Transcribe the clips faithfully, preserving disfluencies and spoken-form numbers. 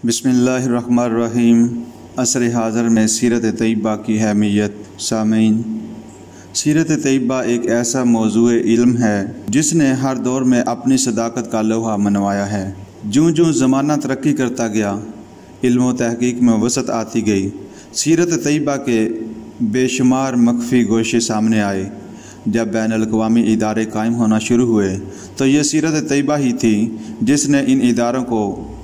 بسم اللہ الرحمن الرحیم۔ عصر حاضر میں سیرت طیبہ کی اہمیت۔ سامعین، سیرت طیبہ ایک ایسا موضوع علم ہے جس نے ہر دور میں اپنی صداقت کا لوہا منوایا ہے۔ جوں جوں زمانہ ترقی کرتا گیا، علم و تحقیق میں وسعت آتی گئی، سیرت طیبہ کے بے شمار مخفی گوشے سامنے آئے۔ جب بین الاقوامی ادارے قائم ہونا شروع ہوئے تو یہ سیرت طیبہ ہی تھی جس نے ان اداروں کو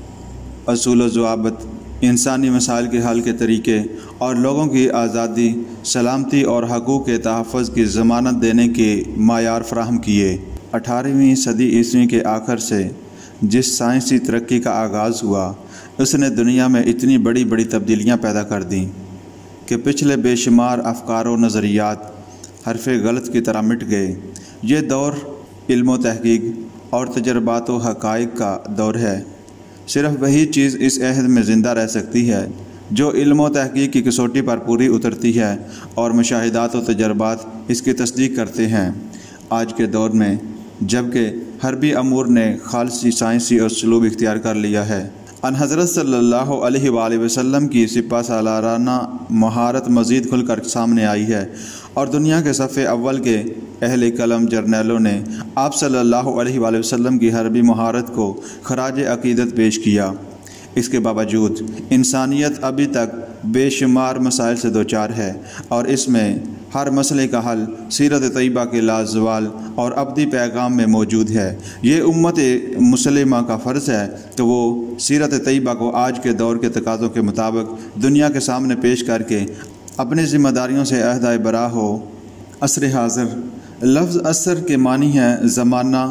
اصول و ضوابط، انسانی مسائل کے حل کے طریقے اور لوگوں کی آزادی، سلامتی اور حقوق کے تحفظ کی ضمانت دینے کے معیار فراہم کیے۔ اٹھارہویں صدی عیسوی کے آخر سے جس سائنسی ترقی کا آغاز ہوا، اس نے دنیا میں اتنی بڑی بڑی تبدیلیاں پیدا کر دیں کہ پچھلے بے شمار افکار و نظریات حرف غلط کی طرح مٹ گئے۔ یہ دور علم و تحقیق اور تجربات و حقائق کا دور ہے۔ صرف وہی چیز اس عہد میں زندہ رہ سکتی ہے جو علم و تحقیق کی کسوٹی پر پوری اترتی ہے اور مشاہدات و تجربات اس کی تصدیق کرتے ہیں۔ آج کے دور میں جبکہ حربی امور نے خالصی سائنسی اسلوب اختیار کر لیا ہے، ان حضرت صلی اللہ علیہ وآلہ وسلم کی سپہ سالارانہ مہارت مزید کھل کر سامنے آئی ہے اور دنیا کے صف اول کے اہل قلم جرنیلوں نے آپ صلی اللہ علیہ وآلہ وسلم کی حربی مہارت کو خراج عقیدت پیش کیا۔ اس کے باوجود انسانیت ابھی تک بے شمار مسائل سے دوچار ہے اور اس میں ہر مسئلے کا حل سیرت طیبہ کے لازوال اور ابدی پیغام میں موجود ہے۔ یہ امت مسلمہ کا فرض ہے کہ وہ سیرت طیبہ کو آج کے دور کے تقاضوں کے مطابق دنیا کے سامنے پیش کر کے اپنی ذمہ داریوں سے عہدہ برا ہو۔ عصر حاضر لفظ عصر کے معنی ہے زمانہ،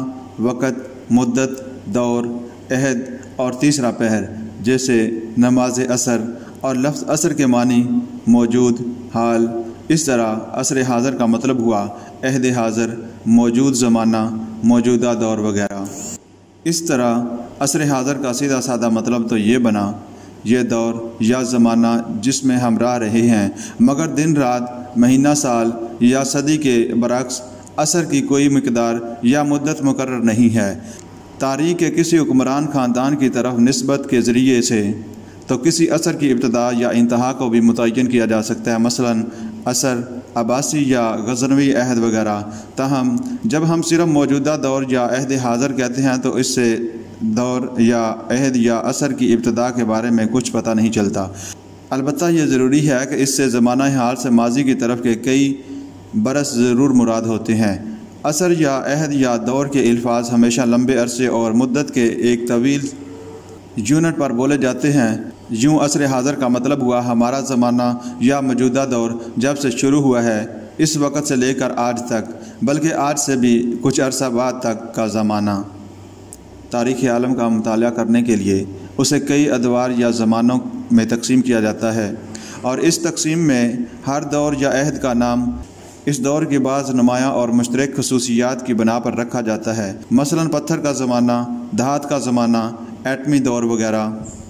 وقت، مدت، دور، عہد اور تیسرا پہر، جیسے نماز عصر، اور لفظ عصر کے معنی موجود، حال۔ اس طرح عصر حاضر کا مطلب ہوا عہد حاضر، موجود زمانہ، موجودہ دور وغیرہ۔ اس طرح عصر حاضر کا سیدھا سادہ مطلب تو یہ بنا یہ دور یا زمانہ جس میں ہم رہ رہے ہیں، مگر دن رات، مہینہ، سال یا صدی کے برعکس عصر کی کوئی مقدار یا مدت مقرر نہیں ہے۔ تاریخ کے کسی حکمران خاندان کی طرف نسبت کے ذریعے سے تو کسی عصر کی ابتدا یا انتہا کو بھی متعین کیا جا سکتا ہے، مثلا عصر عباسی یا غزنوی عہد وغیرہ۔ تاہم جب ہم صرف موجودہ دور یا عہد حاضر کہتے ہیں تو اس سے دور یا عہد یا عصر کی ابتدا کے بارے میں کچھ پتہ نہیں چلتا۔ البتہ یہ ضروری ہے کہ اس سے زمانہ حال سے ماضی کی طرف کے کئی برس ضرور مراد ہوتے ہیں۔ عصر یا عہد یا دور کے الفاظ ہمیشہ لمبے عرصے اور مدت کے ایک طویل یونٹ پر بولے جاتے ہیں۔ یوں عصر حاضر کا مطلب ہوا ہمارا زمانہ یا موجودہ دور جب سے شروع ہوا ہے، اس وقت سے لے کر آج تک، بلکہ آج سے بھی کچھ عرصہ بعد تک کا زمانہ۔ تاریخ عالم کا مطالعہ کرنے کے لیے اسے کئی ادوار یا زمانوں میں تقسیم کیا جاتا ہے، اور اس تقسیم میں ہر دور یا عہد کا نام اس دور کی بعض نمایاں اور مشترک خصوصیات کی بنا پر رکھا جاتا ہے، مثلا پتھر کا زمانہ، دھات کا زمانہ، ایٹمی دور وغیرہ۔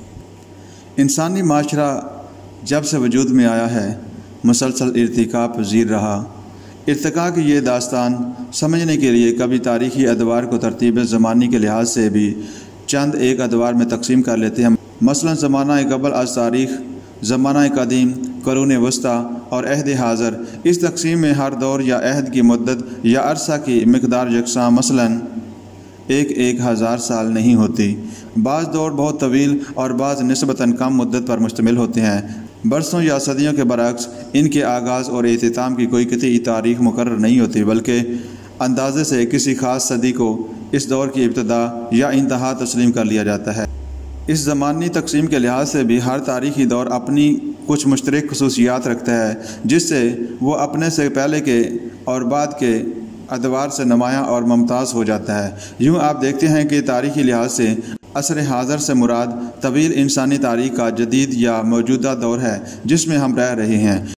انسانی معاشرہ جب سے وجود میں آیا ہے مسلسل ارتقاء پذیر رہا۔ ارتقاء کی یہ داستان سمجھنے کے لیے کبھی تاریخی ادوار کو ترتیب زمانی کے لحاظ سے بھی چند ایک ادوار میں تقسیم کر لیتے ہیں، مثلا زمانہ قبل از تاریخ، زمانہ قدیم، قرون وسطیٰ اور عہد حاضر۔ اس تقسیم میں ہر دور یا عہد کی مدت یا عرصہ کی مقدار یکساں، مثلا ایک ایک ہزار سال نہیں ہوتی۔ بعض دور بہت طویل اور بعض نسبتاً کم مدت پر مشتمل ہوتے ہیں۔ برسوں یا صدیوں کے برعکس ان کے آغاز اور اختتام کی کوئی قطعی تاریخ مقرر نہیں ہوتی، بلکہ اندازے سے کسی خاص صدی کو اس دور کی ابتدا یا انتہا تسلیم کر لیا جاتا ہے۔ اس زمانی تقسیم کے لحاظ سے بھی ہر تاریخی دور اپنی کچھ مشترک خصوصیات رکھتا ہے جس سے وہ اپنے سے پہلے کے اور بعد کے ادوار سے نمایاں اور ممتاز ہو جاتا ہے۔ یوں آپ دیکھتے ہیں کہ تاریخی لحاظ سے عصر حاضر سے مراد طویل انسانی تاریخ کا جدید یا موجودہ دور ہے جس میں ہم رہ رہے ہیں۔